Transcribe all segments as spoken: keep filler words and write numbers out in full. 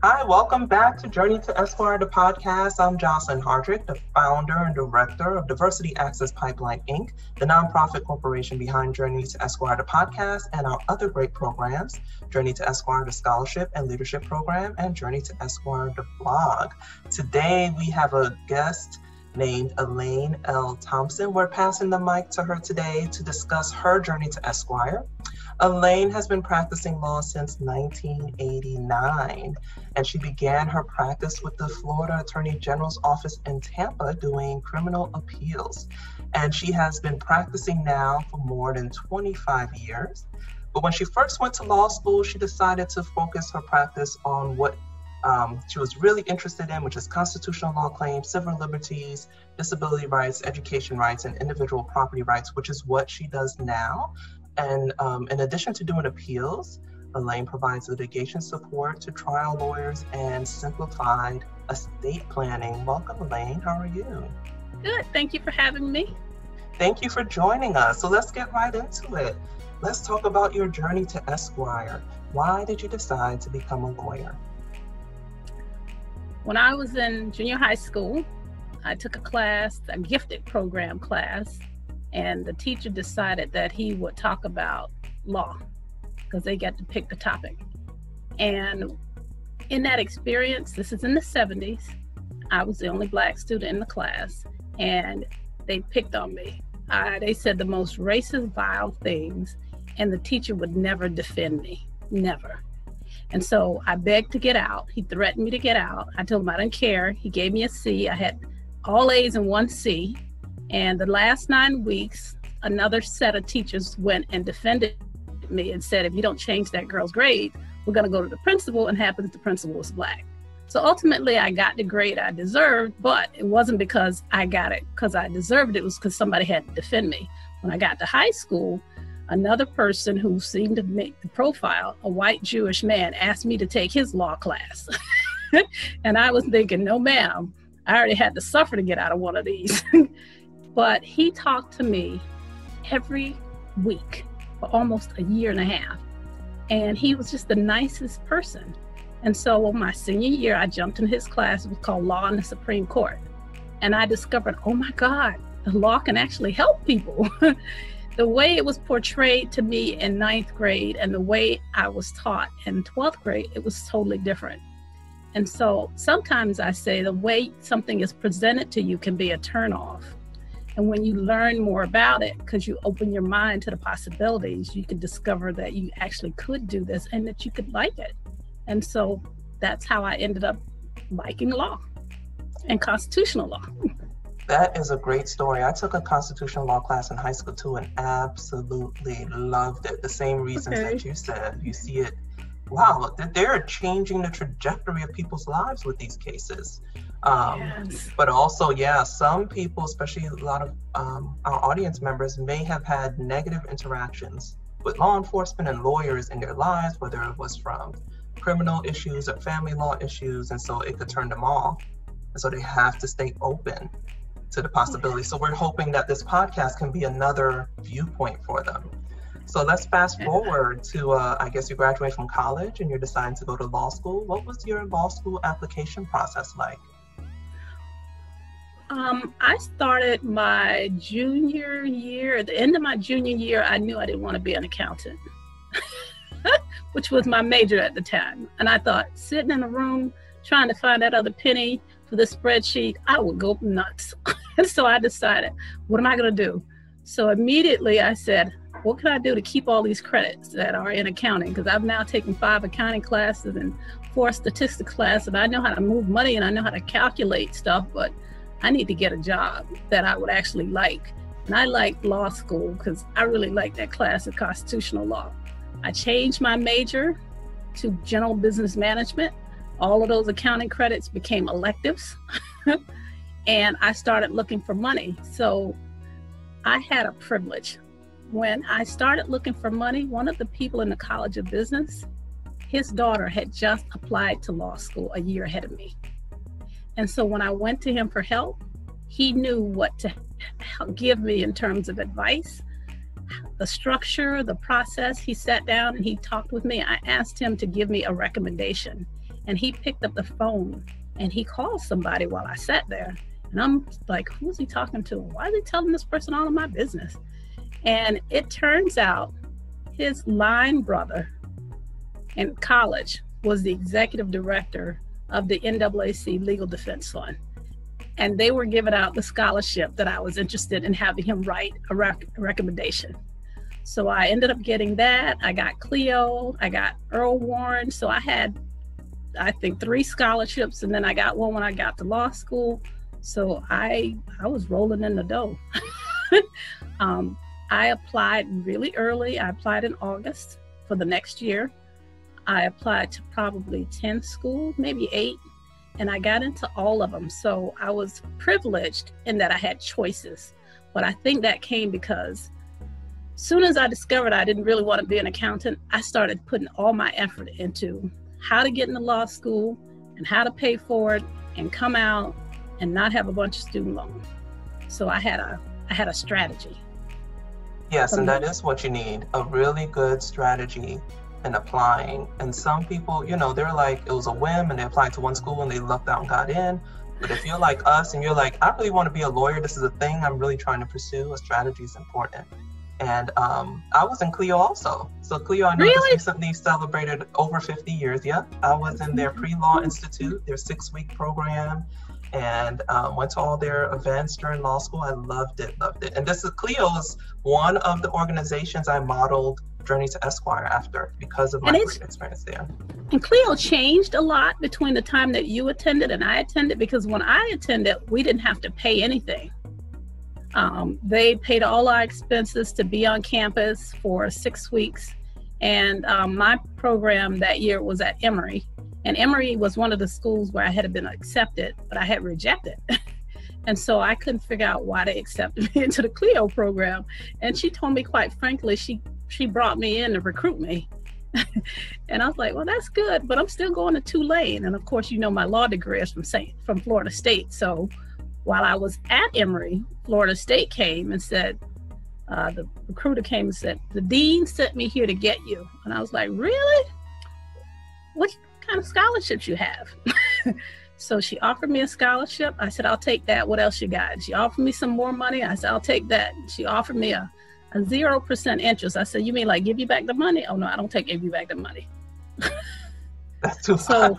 Hi, welcome back to Journey to Esquire, the podcast. I'm Jocelyn Hardrick, the founder and director of Diversity Access Pipeline, Incorporated, the nonprofit corporation behind Journey to Esquire, the podcast, and our other great programs, Journey to Esquire, the scholarship and leadership program, and Journey to Esquire, the blog. Today, we have a guest named Elaine L. Thompson. We're passing the mic to her today to discuss her journey to Esquire. Elaine has been practicing law since nineteen eighty-nine, and she began her practice with the Florida Attorney General's office in Tampa doing criminal appeals. And she has been practicing now for more than twenty-five years. But when she first went to law school, she decided to focus her practice on what um, she was really interested in, which is constitutional law claims, civil liberties, disability rights, education rights, and individual property rights, which is what she does now. And um, in addition to doing appeals, Elaine provides litigation support to trial lawyers and simplified estate planning. Welcome, Elaine. How are you? Good. Thank you for having me. Thank you for joining us. So let's get right into it. Let's talk about your journey to Esquire. Why did you decide to become a lawyer? When I was in junior high school, I took a class, a gifted program class, and the teacher decided that he would talk about law because they got to pick the topic. And in that experience, this is in the seventies, I was the only Black student in the class, and they picked on me. I, they said the most racist, vile things, and the teacher would never defend me, never. And so I begged to get out. He threatened me to get out. I told him I didn't care. He gave me a C. I had all A's and one C. And the last nine weeks, another set of teachers went and defended me and said, if you don't change that girl's grade, we're going to go to the principal, and happens the principal was Black. So ultimately, I got the grade I deserved, but it wasn't because I got it because I deserved it. It was because somebody had to defend me. When I got to high school, another person who seemed to make the profile, a white Jewish man, asked me to take his law class. And I was thinking, no, ma'am, I already had to suffer to get out of one of these. But he talked to me every week for almost a year and a half. And he was just the nicest person. And so my senior year, I jumped in his class. It was called Law in the Supreme Court. And I discovered, oh my God, the law can actually help people. The way it was portrayed to me in ninth grade and the way I was taught in twelfth grade, it was totally different. And so sometimes I say the way something is presented to you can be a turnoff. And when you learn more about it, because you open your mind to the possibilities, you can discover that you actually could do this and that you could like it. And so that's how I ended up liking law and constitutional law. That is a great story. I took a constitutional law class in high school too and absolutely loved it. The same reasons Okay. that you said. You see it, wow, they're changing the trajectory of people's lives with these cases. Um, Yes. But also, yeah, some people, especially a lot of um, our audience members, may have had negative interactions with law enforcement and lawyers in their lives, whether it was from criminal issues or family law issues, and so it could turn them off. And so they have to stay open to the possibility. So we're hoping that this podcast can be another viewpoint for them. So let's fast forward to, uh, I guess you graduated from college and you're deciding to go to law school. What was your law school application process like? Um, I started my junior year. At the end of my junior year, I knew I didn't want to be an accountant, which was my major at the time. And I thought, sitting in a room trying to find that other penny for the spreadsheet, I would go nuts. And so I decided, what am I going to do? So immediately I said, what can I do to keep all these credits that are in accounting? Because I've now taken five accounting classes and four statistics classes, and I know how to move money and I know how to calculate stuff, but I need to get a job that I would actually like. And I liked law school because I really liked that class of constitutional law. I changed my major to general business management. All of those accounting credits became electives. And I started looking for money. So I had a privilege. When I started looking for money, one of the people in the College of Business, his daughter had just applied to law school a year ahead of me. And so when I went to him for help, he knew what to give me in terms of advice, the structure, the process. He sat down and he talked with me. I asked him to give me a recommendation. And he picked up the phone and he called somebody while I sat there. And I'm like, who's he talking to? Why is he telling this person all of my business? And it turns out his line brother in college was the executive director of the N double A C Legal Defense Fund. And they were giving out the scholarship that I was interested in having him write a, rec- a recommendation. So I ended up getting that. I got Cleo, I got Earl Warren. So I had, I think, three scholarships, and then I got one when I got to law school. So I I was rolling in the dough. um, I applied really early. I applied in August for the next year. I applied to probably ten schools, maybe eight, and I got into all of them. So I was privileged in that I had choices. But I think that came because as soon as I discovered I didn't really want to be an accountant, I started putting all my effort into how to get into law school and how to pay for it and come out and not have a bunch of student loans. So I had a I had a strategy. Yes, and that is what you need, a really good strategy in applying. And some people, you know, they're like, it was a whim and they applied to one school and they lucked out and got in. But if you're like us and you're like, I really want to be a lawyer, this is a thing I'm really trying to pursue, a strategy is important. And um, I was in Cleo also. So Cleo, I know Really? just recently celebrated over fifty years. Yeah, I was in their pre-law institute, their six-week program, and um, went to all their events during law school. I loved it, loved it. And this is Cleo is one of the organizations I modeled Journey to Esquire after because of my great experience there. And Cleo changed a lot between the time that you attended and I attended, because when I attended, we didn't have to pay anything. Um, they paid all our expenses to be on campus for six weeks. And um, my program that year was at Emory. And Emory was one of the schools where I had been accepted, but I had rejected. And so I couldn't figure out why they accepted me into the Cleo program. And she told me, quite frankly, she she brought me in to recruit me. And I was like, well, that's good, but I'm still going to Tulane. And of course, you know, my law degree is from Saint, from Florida State. So while I was at Emory, Florida State came and said, uh, the recruiter came and said, the dean sent me here to get you. And I was like, really? What kind of scholarships you have? So she offered me a scholarship. I said, I'll take that. What else you got? She offered me some more money. I said, I'll take that. She offered me a a zero percent interest. I said, you mean like give you back the money? Oh no, I don't take give you back the money. That's too so.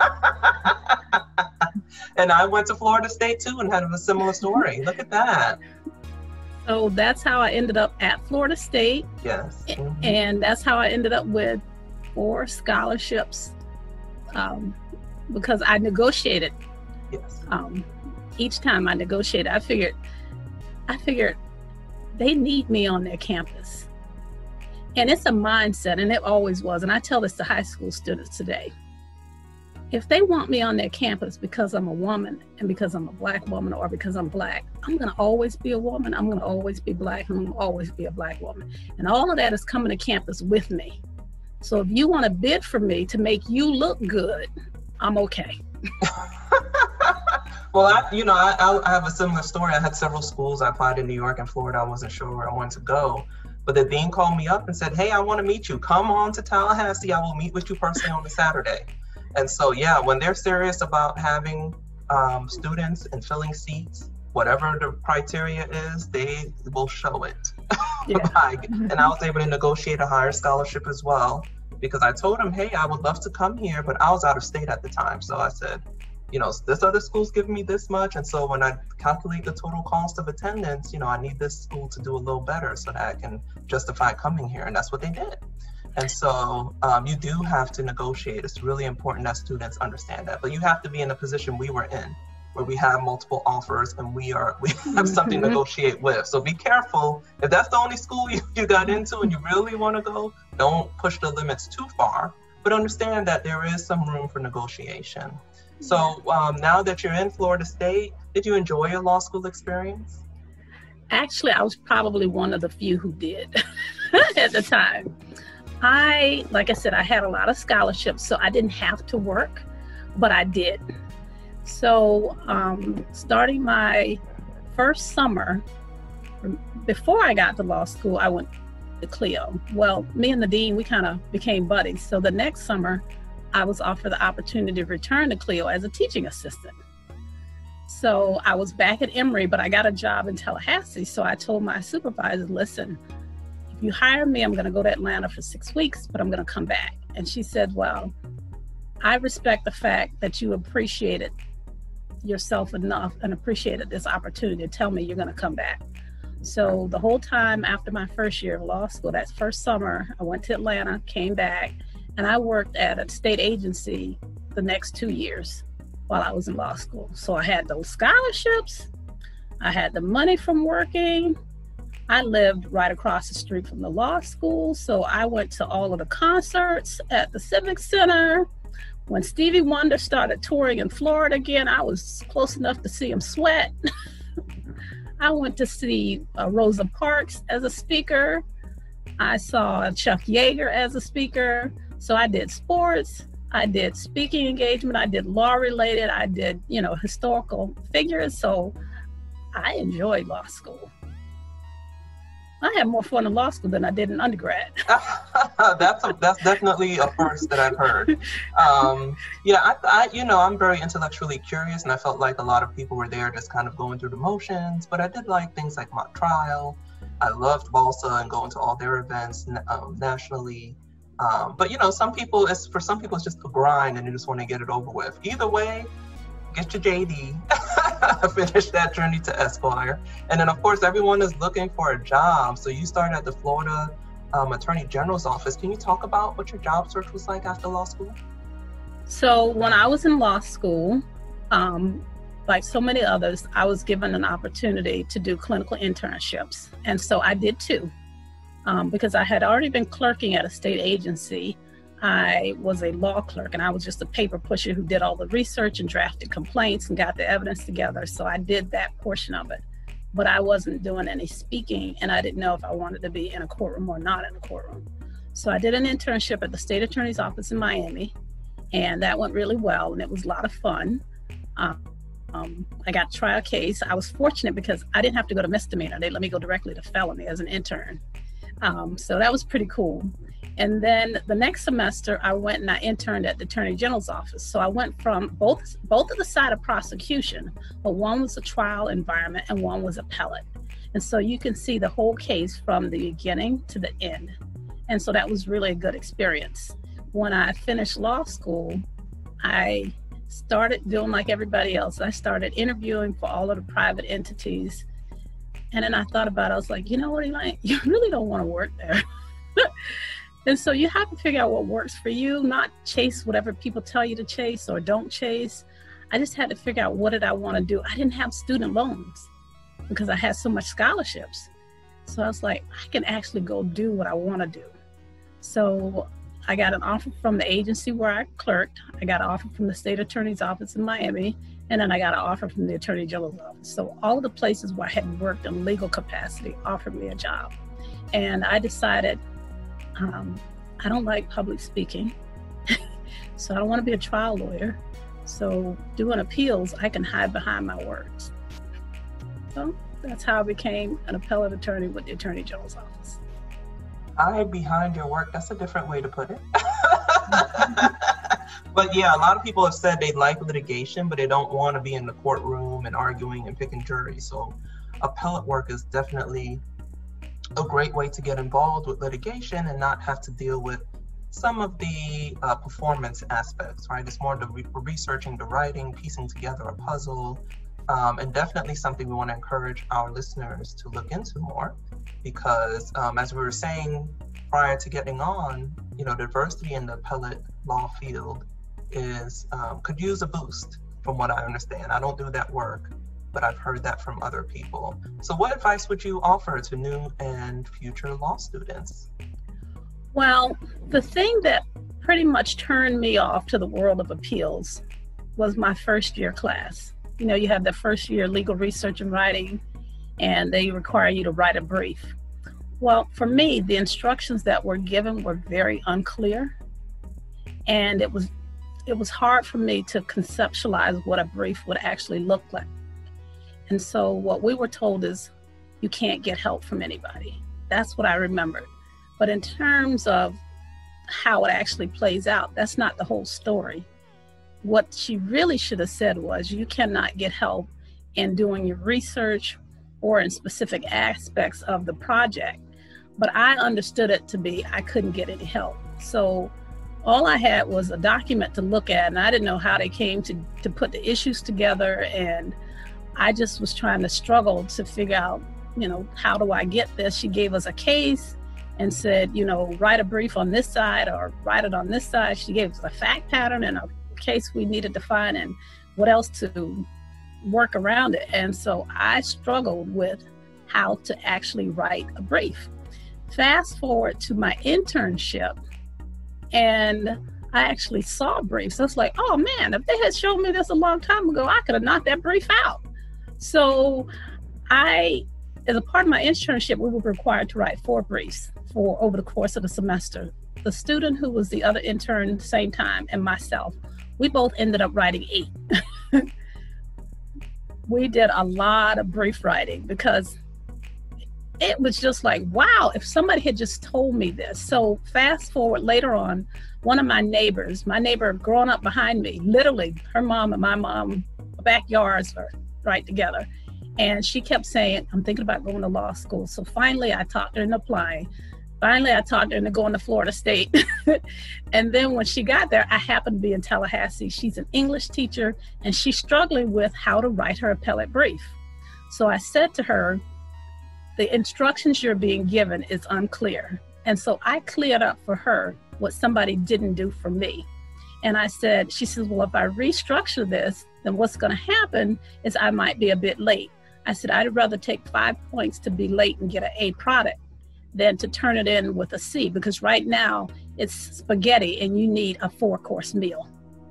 And I went to Florida State too and had a similar story. Look at that. So that's how I ended up at Florida State. Yes. Mm-hmm. And that's how I ended up with four scholarships um, because I negotiated. Yes. Um, each time I negotiated, I figured, I figured they need me on their campus. And it's a mindset, and it always was. And I tell this to high school students today. If they want me on their campus because I'm a woman and because I'm a Black woman or because I'm Black, I'm going to always be a woman. I'm going to always be Black. I'm going to always be a Black woman. And all of that is coming to campus with me. So if you want to bid for me to make you look good, I'm okay. Well, I, you know, I, I have a similar story. I had several schools. I applied in New York and Florida. I wasn't sure where I wanted to go. But the dean called me up and said, hey, I want to meet you. Come on to Tallahassee. I will meet with you personally on a Saturday. And so, yeah, when they're serious about having um, students and filling seats, whatever the criteria is, they will show it. Yeah. And I was able to negotiate a higher scholarship as well, because I told them, hey, I would love to come here, but I was out of state at the time. So I said, you know, this other school's giving me this much. And so when I calculate the total cost of attendance, you know, I need this school to do a little better so that I can justify coming here. And that's what they did. And so um, you do have to negotiate. It's really important that students understand that. But you have to be in the position we were in, where we have multiple offers and we are we have something to negotiate with. So be careful. If that's the only school you, you got into and you really want to go, don't push the limits too far. But understand that there is some room for negotiation. So um, now that you're in Florida State, did you enjoy your law school experience? Actually, I was probably one of the few who did at the time. I, like I said, I had a lot of scholarships, so I didn't have to work, but I did. So um, starting my first summer, before I got to law school, I went to Cleo. Well, me and the dean, we kind of became buddies. So the next summer, I was offered the opportunity to return to Clio as a teaching assistant. So I was back at Emory, but I got a job in Tallahassee. So I told my supervisor, listen, if you hire me, I'm going to go to Atlanta for six weeks, but I'm going to come back. And she said, well, I respect the fact that you appreciated yourself enough and appreciated this opportunity to tell me you're going to come back. So the whole time after my first year of law school, that first summer, I went to Atlanta, came back, and I worked at a state agency the next two years while I was in law school. So I had those scholarships, I had the money from working, I lived right across the street from the law school, so I went to all of the concerts at the Civic Center. When Stevie Wonder started touring in Florida again, I was close enough to see him sweat. I went to see uh, Rosa Parks as a speaker. I saw Chuck Yeager as a speaker. So I did sports, I did speaking engagement, I did law related, I did, you know, historical figures. So I enjoyed law school. I had more fun in law school than I did in undergrad. that's a, that's definitely a first that I've heard. Um, yeah, I, I, you know, I'm very intellectually curious, and I felt like a lot of people were there just kind of going through the motions. But I did like things like mock trial. I loved Balsa and going to all their events um, nationally. Um, but you know, some people, it's for some people, it's just a grind, and you just want to get it over with. Either way, get your J D, finish that journey to Esquire, and then of course everyone is looking for a job. So you started at the Florida um, Attorney General's office. Can you talk about what your job search was like after law school? So when I was in law school, um, like so many others, I was given an opportunity to do clinical internships, and so I did too. Um, because I had already been clerking at a state agency. I was a law clerk, and I was just a paper pusher who did all the research and drafted complaints and got the evidence together. So I did that portion of it, but I wasn't doing any speaking, and I didn't know if I wanted to be in a courtroom or not in a courtroom. So I did an internship at the state attorney's office in Miami, and that went really well, and it was a lot of fun. Um, um, I got to try a case. I was fortunate because I didn't have to go to misdemeanor. They let me go directly to felony as an intern. Um, so that was pretty cool. And then the next semester, I went and I interned at the Attorney General's office. So I went from both both of the side of prosecution, but one was a trial environment and one was appellate. And so you can see the whole case from the beginning to the end. And so that was really a good experience. When I finished law school, I started doing like everybody else. I started interviewing for all of the private entities. And then I thought about it, I was like, you know what, Elaine, you really don't want to work there. And so you have to figure out what works for you, not chase whatever people tell you to chase or don't chase. I just had to figure out what did I want to do. I didn't have student loans because I had so much scholarships. So I was like, I can actually go do what I want to do. So I got an offer from the agency where I clerked. I got an offer from the state attorney's office in Miami. And then I got an offer from the Attorney General's office. So all of the places where I had worked in legal capacity offered me a job. And I decided, um, I don't like public speaking. So I don't want to be a trial lawyer. So doing appeals, I can hide behind my words. So that's how I became an appellate attorney with the Attorney General's office. Hide behind your work, that's a different way to put it. But yeah, a lot of people have said they like litigation, but they don't want to be in the courtroom and arguing and picking juries. So appellate work is definitely a great way to get involved with litigation and not have to deal with some of the uh, performance aspects, right? It's more the re- researching the writing, piecing together a puzzle, um, and definitely something we want to encourage our listeners to look into more, because um, as we were saying prior to getting on, you know, diversity in the appellate law field is um, could use a boost, from what I understand. I don't do that work, but I've heard that from other people. So what advice would you offer to new and future law students? Well, the thing that pretty much turned me off to the world of appeals was my first year class. You know, you have the first year legal research and writing, and they require you to write a brief. Well, for me, the instructions that were given were very unclear, and it was it was hard for me to conceptualize what a brief would actually look like. And so what we were told is you can't get help from anybody. That's what I remembered. But in terms of how it actually plays out. That's not the whole story. What she really should have said was, you cannot get help in doing your research or in specific aspects of the project. But I understood it to be, I couldn't get any help. So all I had was a document to look at, and I didn't know how they came to, to put the issues together. And I just was trying to struggle to figure out, you know, how do I get this? She gave us a case and said, you know, write a brief on this side or write it on this side. She gave us a fact pattern and a case we needed to find and what else to work around it. And so I struggled with how to actually write a brief. Fast forward to my internship, and I actually saw briefs. I was like, oh man, if they had shown me this a long time ago, I could have knocked that brief out. So I, as a part of my internship, we were required to write four briefs for over the course of the semester. The student who was the other intern same time and myself, we both ended up writing eight. We did a lot of brief writing because it was just like, wow, if somebody had just told me this. So fast forward later on, one of my neighbors, my neighbor growing up behind me, literally her mom and my mom, backyards are right together. And she kept saying, I'm thinking about going to law school. So finally I talked her into applying. Finally, I talked her into going to Florida State. And then when she got there, I happened to be in Tallahassee. She's an English teacher and she's struggling with how to write her appellate brief. So I said to her, the instructions you're being given is unclear. And so I cleared up for her what somebody didn't do for me. And I said, she says, well, if I restructure this, then what's going to happen is I might be a bit late. I said, I'd rather take five points to be late and get an A product than to turn it in with a C, because right now it's spaghetti and you need a four course meal.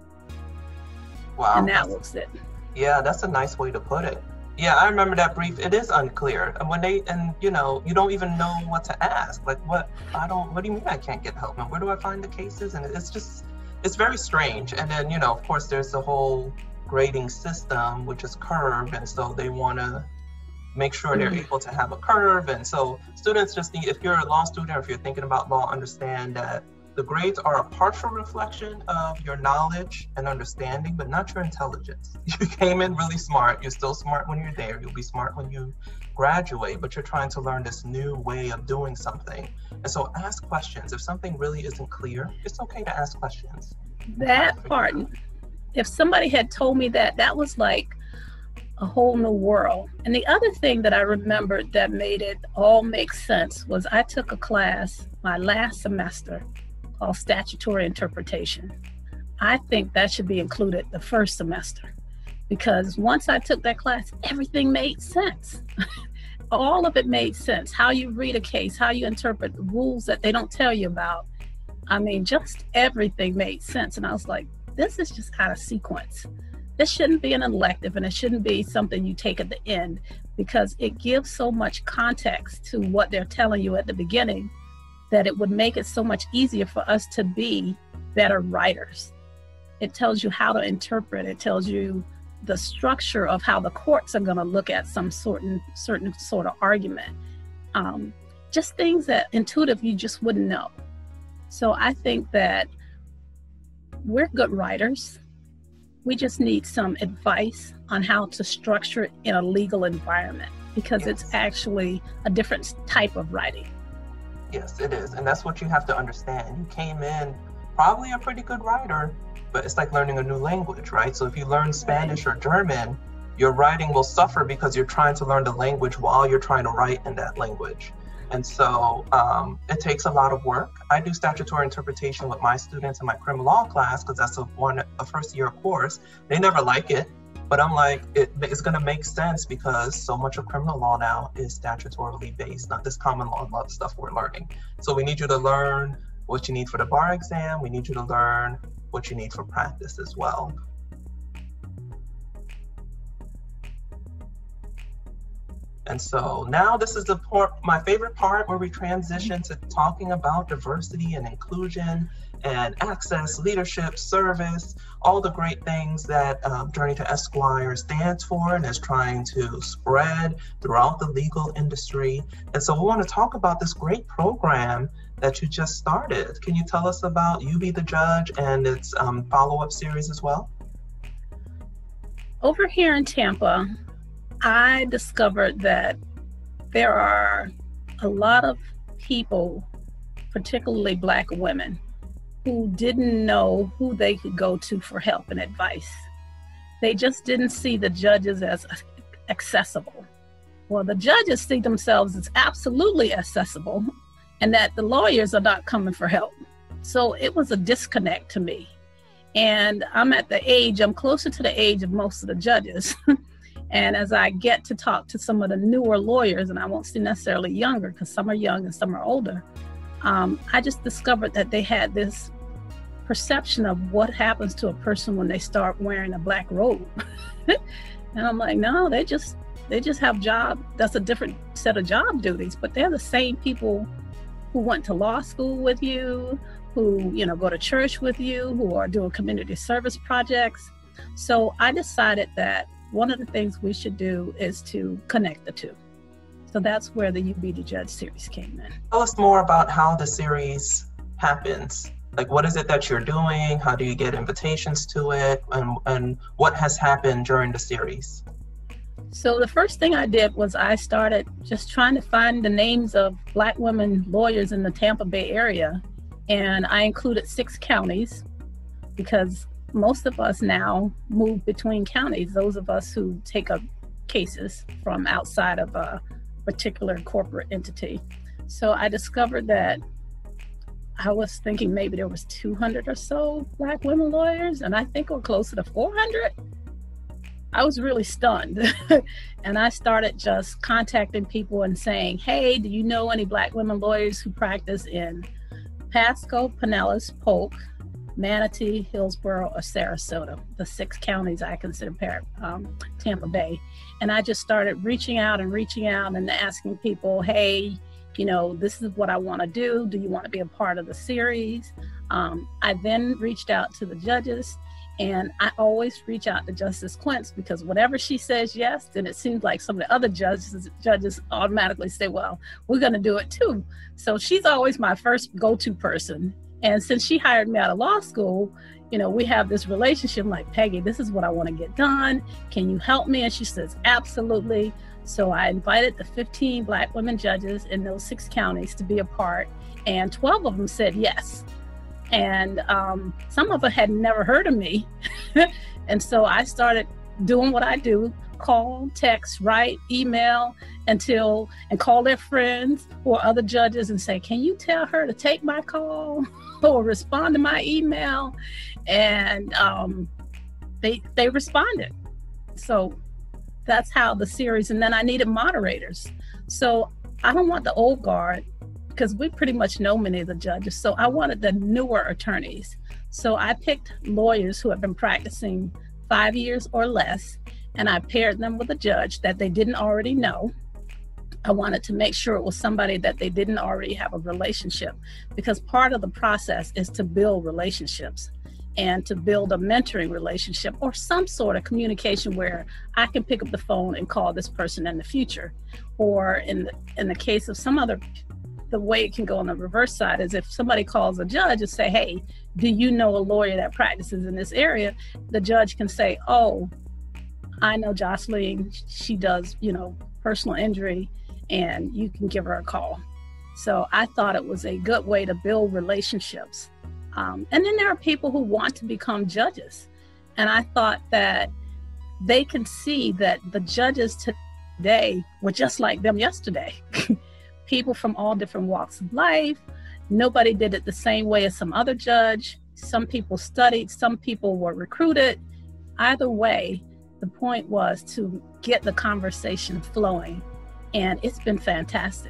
Wow. And that was it. Yeah, that's a nice way to put it. Yeah, I remember that brief. It is unclear. And when they, and you know, you don't even know what to ask. Like, what, I don't, what do you mean I can't get help? And where do I find the cases? And it's just, it's very strange. And then, you know, of course, there's the whole grading system, which is curved. And so they want to make sure they're mm-hmm. able to have a curve. And so students just need, if you're a law student or if you're thinking about law, understand that the grades are a partial reflection of your knowledge and understanding, but not your intelligence. You came in really smart. You're still smart when you're there. You'll be smart when you graduate, but you're trying to learn this new way of doing something. And so ask questions. If something really isn't clear, it's okay to ask questions. That part, if somebody had told me that, that was like a whole new world. And the other thing that I remembered that made it all make sense was I took a class my last semester called statutory interpretation. I think that should be included the first semester, because once I took that class, everything made sense. All of it made sense. How you read a case, how you interpret the rules that they don't tell you about. I mean, just everything made sense. And I was like, this is just out of sequence. This shouldn't be an elective, and it shouldn't be something you take at the end, because it gives so much context to what they're telling you at the beginning that it would make it so much easier for us to be better writers. It tells you how to interpret. It tells you the structure of how the courts are going to look at some certain certain sort of argument. Um, just things that intuitive you just wouldn't know. So I think that we're good writers. We just need some advice on how to structure it in a legal environment, because yes. It's actually a different type of writing. Yes, it is. And that's what you have to understand. You came in probably a pretty good writer, but it's like learning a new language, right? So if you learn Spanish or German, your writing will suffer because you're trying to learn the language while you're trying to write in that language. And so um, it takes a lot of work. I do statutory interpretation with my students in my criminal law class because that's a one a first year course. They never like it, but I'm like, it, it's going to make sense because so much of criminal law now is statutorily based, not this common law stuff we're learning. So we need you to learn what you need for the bar exam. We need you to learn what you need for practice as well. And so now this is the part, my favorite part, where we transition to talking about diversity and inclusion and access, leadership, service, all the great things that um, Journey to Esquire stands for and is trying to spread throughout the legal industry. And so we want to talk about this great program that you just started. Can you tell us about You Be the Judge and its um, follow-up series as well? Over here in Tampa, I discovered that there are a lot of people, particularly Black women, who didn't know who they could go to for help and advice. They just didn't see the judges as accessible. Well, the judges see themselves as absolutely accessible, and that the lawyers are not coming for help. So it was a disconnect to me. And I'm at the age, I'm closer to the age of most of the judges. And as I get to talk to some of the newer lawyers, and I won't say necessarily younger, because some are young and some are older, um, I just discovered that they had this perception of what happens to a person when they start wearing a black robe. And I'm like, no, they just they just have job, that's a different set of job duties, but they're the same people who went to law school with you, who, you know, go to church with you, who are doing community service projects. So I decided that one of the things we should do is to connect the two. So that's where the You Be the Judge series came in. Tell us more about how the series happens. Like, what is it that you're doing? How do you get invitations to it? And, and what has happened during the series? So the first thing I did was I started just trying to find the names of Black women lawyers in the Tampa Bay area. And I included six counties because most of us now move between counties, those of us who take up cases from outside of a particular corporate entity. So I discovered that I was thinking maybe there was two hundred or so Black women lawyers, and I think we're closer to four hundred. I was really stunned. And I started just contacting people and saying, hey, do you know any Black women lawyers who practice in Pasco, Pinellas, Polk, Manatee, Hillsborough, or Sarasota, the six counties I consider um, Tampa Bay. And I just started reaching out and reaching out and asking people, hey, you know, this is what I want to do. Do you want to be a part of the series? Um, I then reached out to the judges, and I always reach out to Justice Quince because whenever she says yes, then it seems like some of the other judges judges automatically say, well, we're going to do it too. So she's always my first go-to person. And since she hired me out of law school, you know, we have this relationship like, Peggy, this is what I want to get done. Can you help me? And she says, absolutely. So I invited the fifteen Black women judges in those six counties to be a part, and twelve of them said yes. And um, some of them had never heard of me. And so I started doing what I do, call, text, write, email, until, and call their friends or other judges and say, can you tell her to take my call or respond to my email? And um, they, they responded. So that's how the series, and then I needed moderators. So I don't want the old guard, because we pretty much know many of the judges. So I wanted the newer attorneys. So I picked lawyers who have been practicing five years or less, and I paired them with a judge that they didn't already know. I wanted to make sure it was somebody that they didn't already have a relationship, because part of the process is to build relationships and to build a mentoring relationship or some sort of communication where I can pick up the phone and call this person in the future. Or in the, in the case of some other, the way it can go on the reverse side is if somebody calls a judge and say, hey, do you know a lawyer that practices in this area? The judge can say, oh, I know Jocelyn, she does, you know, personal injury, and you can give her a call. So I thought it was a good way to build relationships. Um, and then there are people who want to become judges. And I thought that they can see that the judges today were just like them yesterday. People from all different walks of life. Nobody did it the same way as some other judge. Some people studied, some people were recruited. Either way, the point was to get the conversation flowing. And it's been fantastic.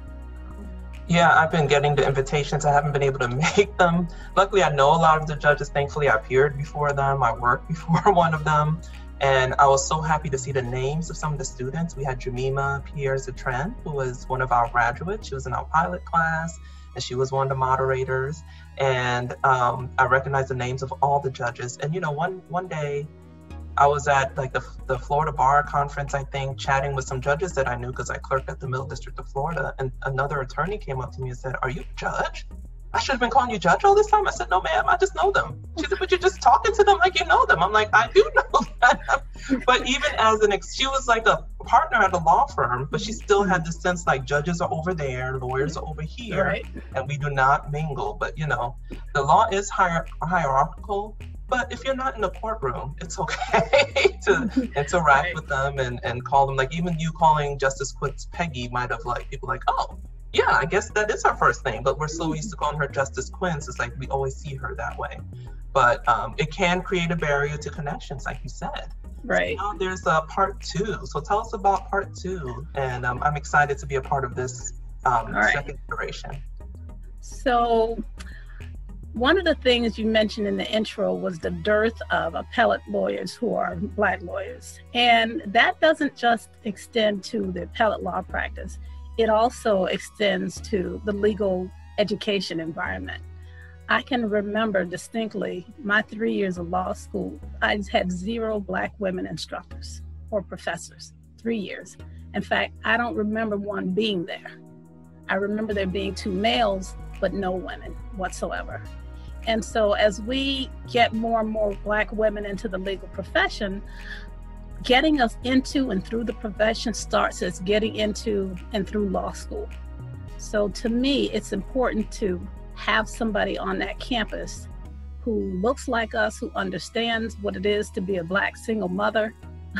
Yeah, I've been getting the invitations. I haven't been able to make them. Luckily, I know a lot of the judges. Thankfully, I appeared before them. I worked before one of them. And I was so happy to see the names of some of the students. We had Jemima Pierre-Zatren, who was one of our graduates. She was in our pilot class, and she was one of the moderators. And um, I recognized the names of all the judges. And, you know, one, one day, I was at like the, the Florida Bar Conference, I think, chatting with some judges that I knew because I clerked at the Middle District of Florida. And another attorney came up to me and said, "Are you a judge? I should have been calling you judge all this time." I said, "No, ma'am, I just know them." She said, "But you're just talking to them like you know them." I'm like, "I do know that." But even as an, ex- she was like a partner at a law firm, but she still had this sense like judges are over there, lawyers are over here, Right. and we do not mingle. But you know, the law is hier- hierarchical. But if you're not in the courtroom, it's okay to interact Right. with them and, and call them, like even you calling Justice Quitz Peggy might have like people like, "Oh, yeah, I guess that is her first name," but we're so used to calling her Justice Quince. It's like we always see her that way. But um, it can create a barrier to connections, like you said. Right. So now there's a part two. So tell us about part two. And um, I'm excited to be a part of this um, right. second iteration. So one of the things you mentioned in the intro was the dearth of appellate lawyers who are Black lawyers. And that doesn't just extend to the appellate law practice. It also extends to the legal education environment. I can remember distinctly my three years of law school, I had zero Black women instructors or professors, three years. In fact, I don't remember one being there. I remember there being two males, but no women whatsoever. And so as we get more and more Black women into the legal profession, getting us into and through the profession starts as getting into and through law school. So to me, it's important to have somebody on that campus who looks like us, who understands what it is to be a Black single mother,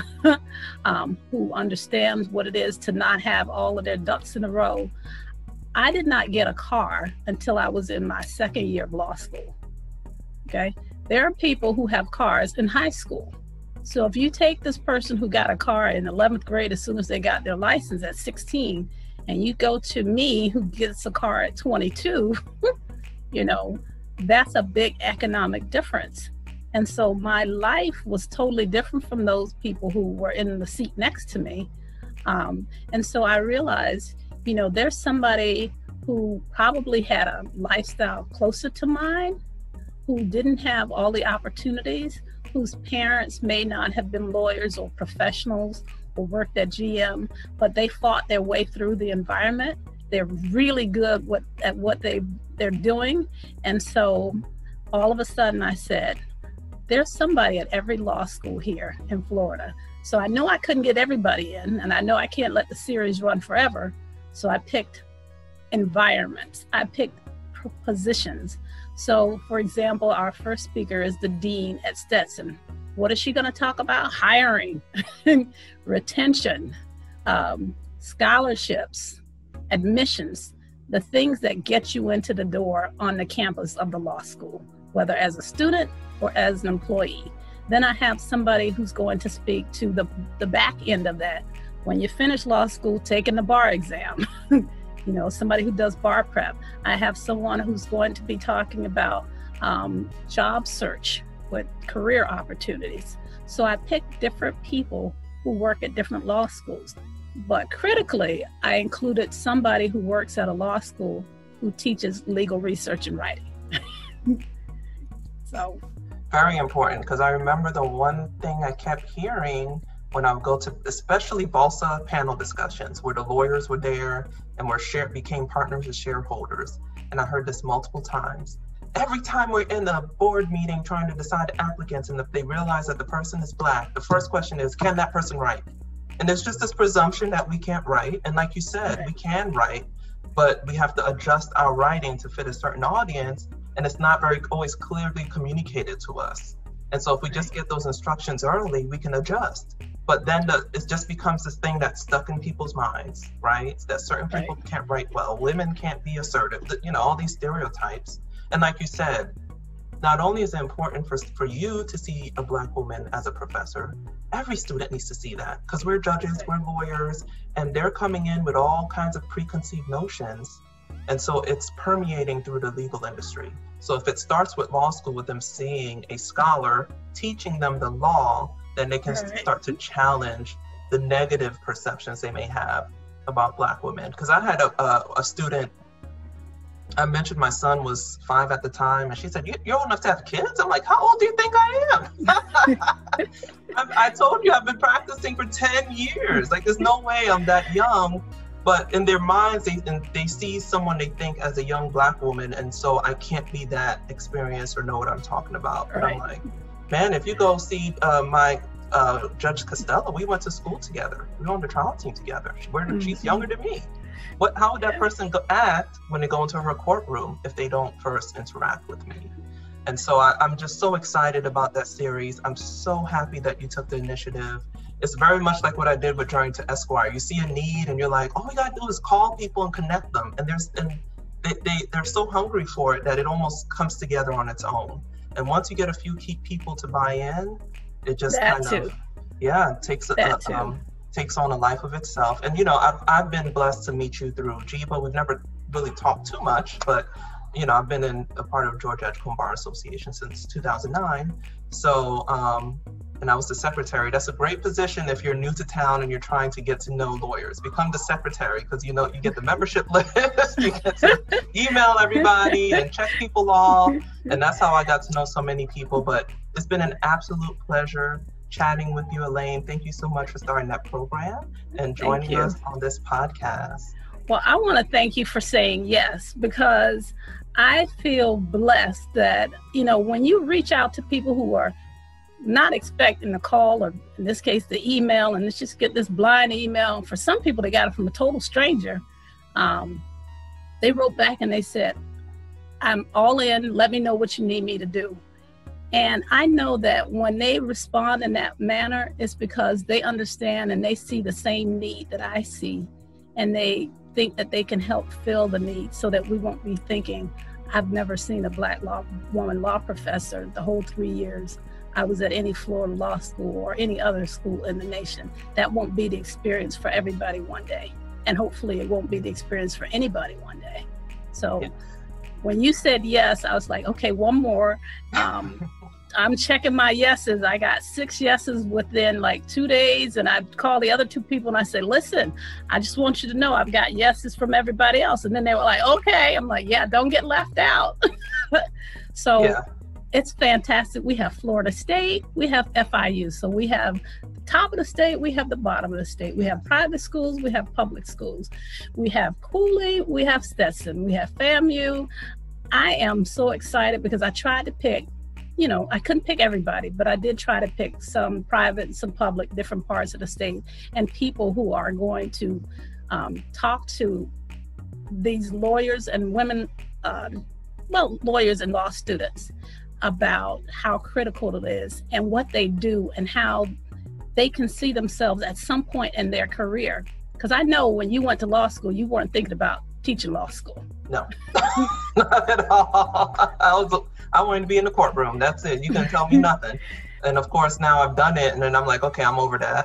um, who understands what it is to not have all of their ducks in a row. I did not get a car until I was in my second year of law school, okay? There are people who have cars in high school. So if you take this person who got a car in eleventh grade as soon as they got their license at sixteen, and you go to me who gets a car at twenty-two, you know, that's a big economic difference. And so my life was totally different from those people who were in the seat next to me. Um, and so I realized, you know, there's somebody who probably had a lifestyle closer to mine, who didn't have all the opportunities, whose parents may not have been lawyers or professionals or worked at G M, but they fought their way through the environment. They're really good what, at what they, they're doing. And so all of a sudden I said, there's somebody at every law school here in Florida. So I know I couldn't get everybody in, and I know I can't let the series run forever. So I picked environments. I picked positions. So for example, our first speaker is the dean at Stetson. What is she going to talk about? Hiring, retention, um, scholarships, admissions, the things that get you into the door on the campus of the law school, whether as a student or as an employee. Then I have somebody who's going to speak to the, the back end of that. When you finish law school, taking the bar exam, you know, somebody who does bar prep. I have someone who's going to be talking about um, job search with career opportunities. So I picked different people who work at different law schools. But critically, I included somebody who works at a law school who teaches legal research and writing. So. Very important, because I remember the one thing I kept hearing when I would go to, especially BALSA panel discussions, where the lawyers were there and were share, became partners as shareholders. And I heard this multiple times. Every time we're in the board meeting trying to decide applicants, and if they realize that the person is Black, the first question is, can that person write? And there's just this presumption that we can't write. And like you said, Right. we can write, but we have to adjust our writing to fit a certain audience. And it's not very always clearly communicated to us. And so if we just get those instructions early, we can adjust. But then the, it just becomes this thing that's stuck in people's minds, right? That certain people Right. can't write well, women can't be assertive, you know, all these stereotypes. And like you said, not only is it important for, for you to see a Black woman as a professor, every student needs to see that, because we're judges, we're lawyers, and they're coming in with all kinds of preconceived notions. And so it's permeating through the legal industry. So if it starts with law school, with them seeing a scholar teaching them the law, then they can Right. start to challenge the negative perceptions they may have about Black women. Because I had a, a, a student I mentioned my son was five at the time, and she said, you, you're old enough to have kids? I'm like, how old do you think I am? I, I told you I've been practicing for ten years. Like, there's no way I'm that young. But in their minds, they they see someone they think as a young Black woman, and so I can't be that experienced or know what I'm talking about. But Right. I'm like, man, if you go see uh, my uh, Judge Costello, we went to school together. We were on the trial team together. We're, Mhm. She's younger than me. What? How would that Yeah. person go, act when they go into her courtroom if they don't first interact with me? And so I, I'm just so excited about that series. I'm so happy that you took the initiative. It's very much like what I did with Journey to Esquire. You see a need and you're like, all we gotta do is call people and connect them. And there's and they, they, they're so hungry for it that it almost comes together on its own. And once you get a few key people to buy in, it just That kind too. of, yeah, takes a, That a, too. um, takes on a life of itself. And you know, I've, I've been blessed to meet you through G B A. We've never really talked too much, but you know, I've been in a part of Georgia Edgecombe Bar Association since two thousand nine. So, um, and I was the secretary. That's a great position if you're new to town and you're trying to get to know lawyers. Become the secretary, because you know you get the membership list, you get to email everybody and check people off, and that's how I got to know so many people. But it's been an absolute pleasure chatting with you, Elaine. Thank you so much for starting that program and joining you. us on this podcast. Well, I want to thank you for saying yes, because I feel blessed that, you know, when you reach out to people who are not expecting a call, or in this case, the email, and let's just get this blind email. For some people, they got it from a total stranger. Um, they wrote back and they said, I'm all in, let me know what you need me to do. And I know that when they respond in that manner, it's because they understand and they see the same need that I see. And they think that they can help fill the need, so that we won't be thinking, I've never seen a Black law woman law professor the whole three years I was at any Florida law school or any other school in the nation. That won't be the experience for everybody one day. And hopefully it won't be the experience for anybody one day. So Yeah. when you said yes, I was like, okay, one more. Um, I'm checking my yeses. I got six yeses within like two days. And I called the other two people and I said, listen, I just want you to know I've got yeses from everybody else. And then they were like, okay. I'm like, yeah, don't get left out. So Yeah. it's fantastic. We have Florida State, we have F I U. So we have the top of the state, we have the bottom of the state. We have private schools, we have public schools. We have Cooley, we have Stetson, we have FAMU. I am so excited because I tried to pick, you know, I couldn't pick everybody, but I did try to pick some private, some public, different parts of the state, and people who are going to um, talk to these lawyers and women, uh, well, lawyers and law students about how critical it is and what they do and how they can see themselves at some point in their career. Because I know when you went to law school, you weren't thinking about teaching law school. No, not at all. I was, I wanted to be in the courtroom. That's it. You can tell me nothing. And of course, now I've done it, and then I'm like, okay, I'm over that.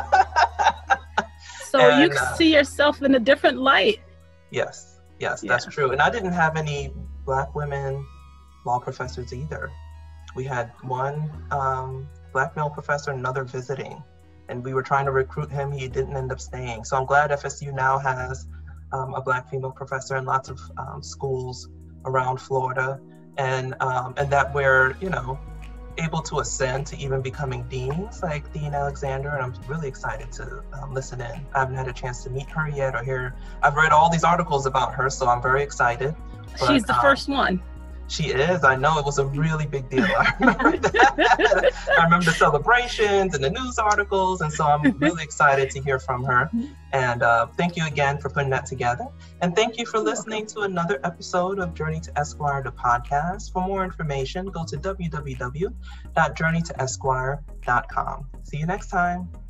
So And, you uh, see yourself in a different light. Yes, yes, Yeah. that's true. And I didn't have any Black women law professors either. We had one um, Black male professor, another visiting, and we were trying to recruit him. He didn't end up staying. So I'm glad F S U now has um, a Black female professor in lots of um, schools around Florida, and um, and that we're, you know, able to ascend to even becoming deans, like Dean Alexander, and I'm really excited to um, listen in. I haven't had a chance to meet her yet or hear. I've read all these articles about her, so I'm very excited. But, She's the um, first one. She is. I know, it was a really big deal. I remember that. I remember the celebrations and the news articles, and so I'm really excited to hear from her. And uh, thank you again for putting that together. And thank you for listening to another episode of Journey to Esquire, the podcast. For more information, go to w w w dot journey to esquire dot com. See you next time.